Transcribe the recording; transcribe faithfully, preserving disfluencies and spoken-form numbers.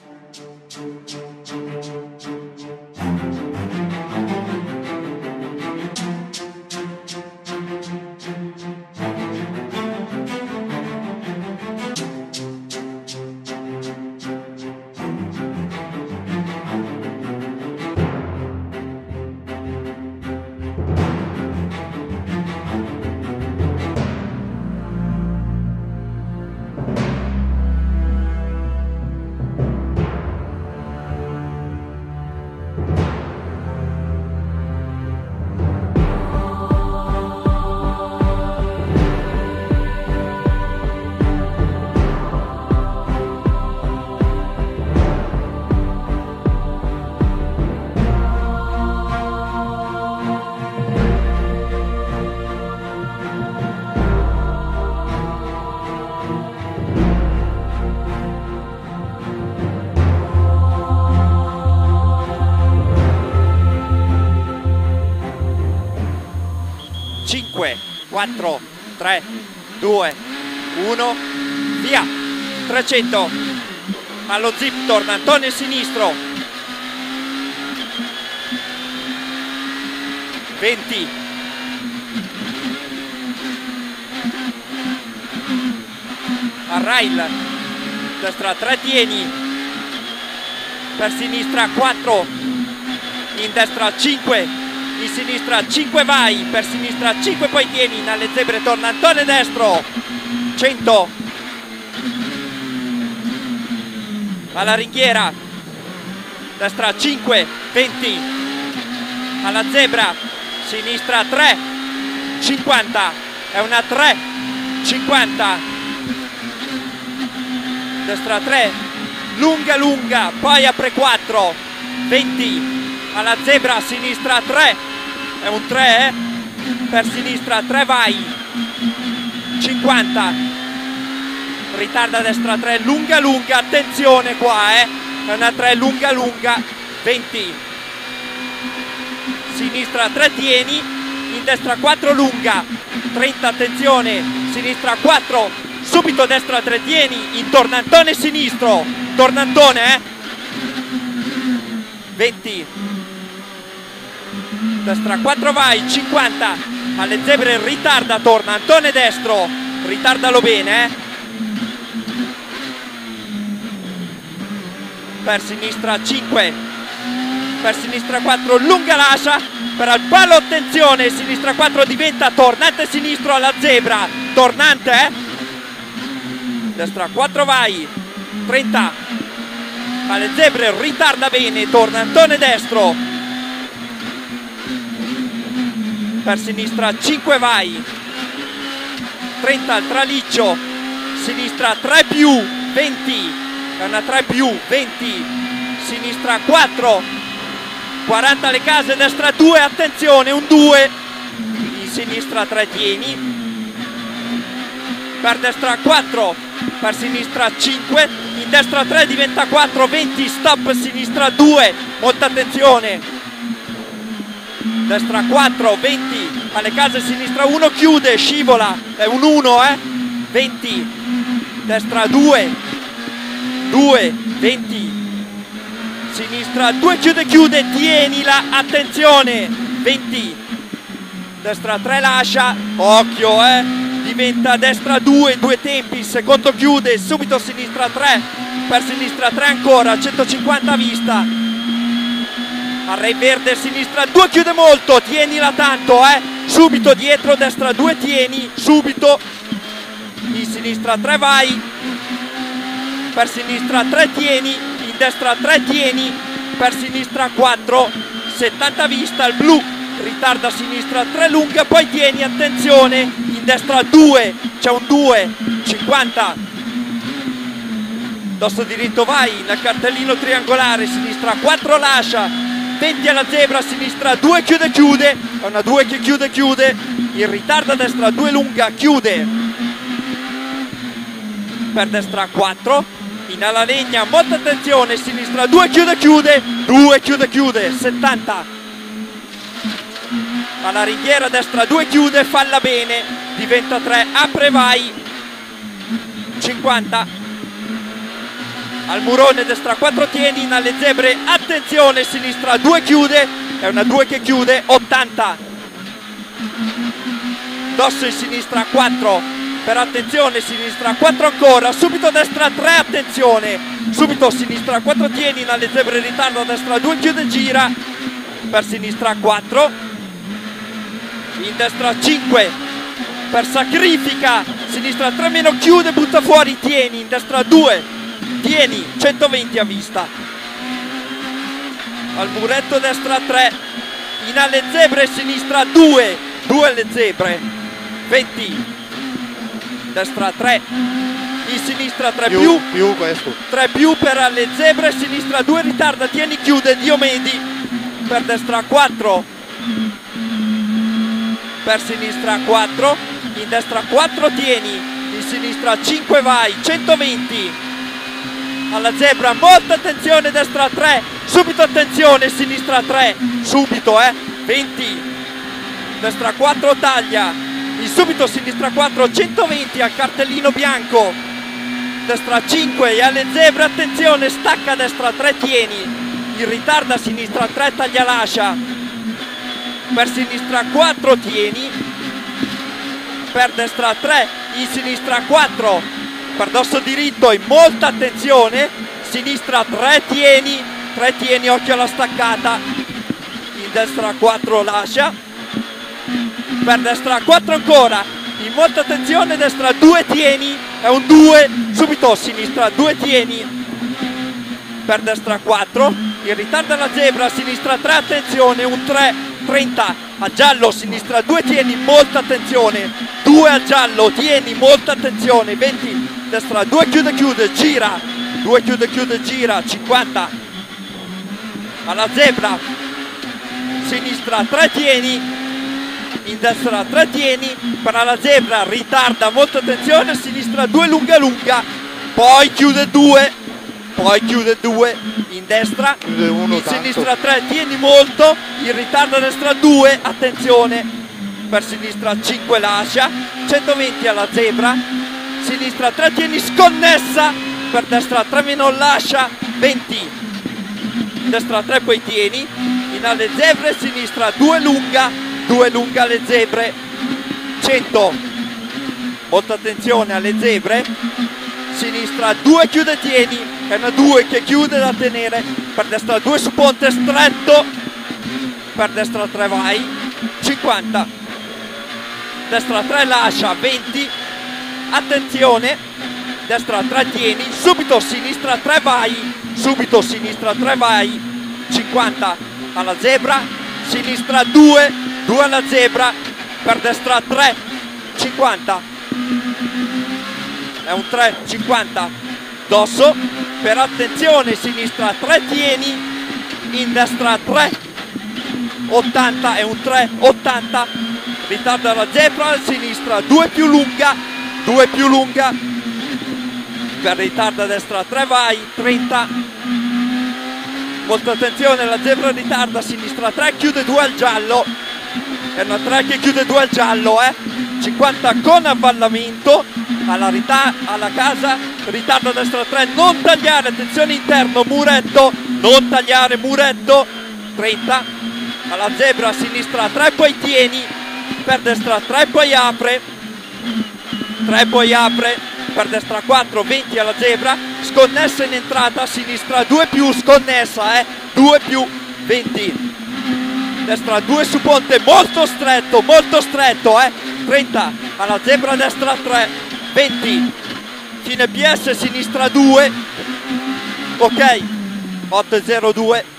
cinque, quattro, tre, due, uno, via. trecento allo zip, tornantone sinistro, venti, a rail, destra tre, tieni, per sinistra quattro, in destra cinque, in sinistra cinque, vai, per sinistra cinque, poi tieni, alle zebre tornantone destro, cento, alla ringhiera, destra cinque, venti, alla zebra, sinistra tre, cinquanta, è una tre, cinquanta, destra tre, lunga lunga, poi apre quattro, venti, alla zebra, sinistra tre, è un tre, eh? Per sinistra tre, vai, cinquanta, ritarda destra tre, lunga lunga, attenzione qua, eh? È una tre lunga lunga, venti, sinistra tre, tieni, in destra quattro, lunga, trenta, attenzione, sinistra quattro, subito destra tre, tieni, in tornantone sinistro, tornantone, eh? venti, destra quattro, vai, cinquanta, alle zebre ritarda, tornantone destro, ritardalo bene, eh? Per sinistra cinque, per sinistra quattro, lunga lascia, per al palo, attenzione, sinistra quattro diventa tornante sinistro alla zebra, tornante, eh? Destra quattro, vai, trenta, alle zebre ritarda bene, tornantone destro, per sinistra cinque, vai, trenta al traliccio, sinistra tre più, venti, è una tre più, venti, sinistra quattro, quaranta alle case, destra due, attenzione, un due, in sinistra tre, tieni, per destra quattro, per sinistra cinque, in destra tre diventa quattro, venti, stop, sinistra due, molta attenzione, destra quattro, venti, alle case, sinistra uno, chiude, scivola, è un uno, eh, venti, destra due, due, venti, sinistra due, chiude, chiude, tienila, attenzione, venti, destra tre, lascia, occhio, eh, diventa destra due, due tempi, secondo chiude, subito sinistra tre, per sinistra tre ancora, centocinquanta a vista, array verde, sinistra due, chiude molto, tienila tanto, eh, subito dietro, destra due, tieni, subito, in sinistra tre, vai, per sinistra tre, tieni, in destra tre, tieni, per sinistra quattro, settanta a vista, il blu, ritarda a sinistra tre, lunga, poi tieni, attenzione, in destra due, c'è un due, cinquanta, dosso diritto, vai, nel cartellino triangolare, sinistra quattro, lascia, venti alla zebra, sinistra due, chiude, chiude, è una due che chiude, chiude, in ritardo a destra due, lunga, chiude, per destra quattro, in alla legna, molta attenzione, sinistra due, chiude, chiude, due, chiude, chiude, settanta, alla ringhiera, destra due, chiude, falla bene, diventa tre, apre, vai, cinquanta, al murone, destra quattro tieni, in alle zebre, attenzione, sinistra due chiude, è una due che chiude, ottanta, dosso in sinistra quattro, per attenzione, sinistra quattro ancora, subito destra tre, attenzione, subito sinistra quattro tieni, in alle zebre, ritardo, destra due chiude, gira, per sinistra quattro, in destra cinque, per sacrifica, sinistra tre meno chiude, butta fuori, tieni, in destra due, tieni, centoventi a vista, al muretto destra tre, in alle zebre, sinistra due, due alle zebre, venti, destra tre, in sinistra tre più, più, più questo, tre più per alle zebre, sinistra due, ritarda, tieni, chiude, Diomedi, per destra quattro, per sinistra quattro, in destra quattro tieni, in sinistra cinque vai, centoventi, alla zebra, molta attenzione, destra tre, subito attenzione, sinistra tre, subito eh, venti, destra quattro taglia, in subito sinistra quattro, centoventi al cartellino bianco, destra cinque e alle zebre, attenzione, stacca destra tre tieni, in ritardo a sinistra tre taglia lascia, per sinistra quattro tieni, per destra tre, in sinistra quattro, per dosso diritto e molta attenzione, sinistra tre tieni, tre tieni, occhio alla staccata, in destra quattro lascia, per destra quattro ancora, in molta attenzione, destra due tieni, è un due, subito sinistra due tieni, per destra quattro, in ritardo alla zebra, sinistra tre, attenzione, un tre, trenta, a giallo, sinistra due tieni, molta attenzione, due a giallo, tieni, molta attenzione, venti, destra due chiude chiude, gira, due chiude chiude, gira, cinquanta, alla zebra, sinistra tre tieni, in destra tre tieni, per alla zebra, ritarda, molta attenzione, sinistra due lunga lunga, poi chiude due, poi chiude due, in destra, chiude uno in tanto. sinistra tre, tieni molto, in ritardo a destra due, attenzione, per sinistra cinque lascia, centoventi alla zebra, sinistra tre tieni, sconnessa, per destra tre meno lascia, venti, destra tre poi tieni, in alle zebre, sinistra due lunga, due lunga alle zebre, cento, molta attenzione alle zebre, sinistra due chiude tieni, è una due che chiude da tenere, per destra due su ponte stretto, per destra tre vai, cinquanta, destra tre lascia, venti, attenzione, destra tre tieni, subito sinistra tre vai, subito sinistra tre vai, cinquanta, alla zebra, sinistra due, due alla zebra, per destra tre, cinquanta, è un tre, cinquanta, dosso, per attenzione, sinistra tre tieni, in destra tre, ottanta, è un tre, ottanta, ritardo alla zebra, sinistra due più lunga, due più lunga, per ritardo a destra tre vai, trenta, molta attenzione, la zebra ritarda, sinistra tre, chiude due al giallo, è una tre che chiude due al giallo, eh, cinquanta con avvallamento, alla, alla casa, ritardo a destra tre, non tagliare, attenzione interno, muretto, non tagliare, muretto, trenta, alla zebra, sinistra tre, poi tieni, per destra tre, poi apre, tre poi apre, per destra quattro, venti alla zebra, sconnessa in entrata, sinistra due più, sconnessa, eh, due più, venti, destra due su ponte, molto stretto, molto stretto, eh, trenta, alla zebra destra tre, venti, fine P S, sinistra due, ok, otto zero due.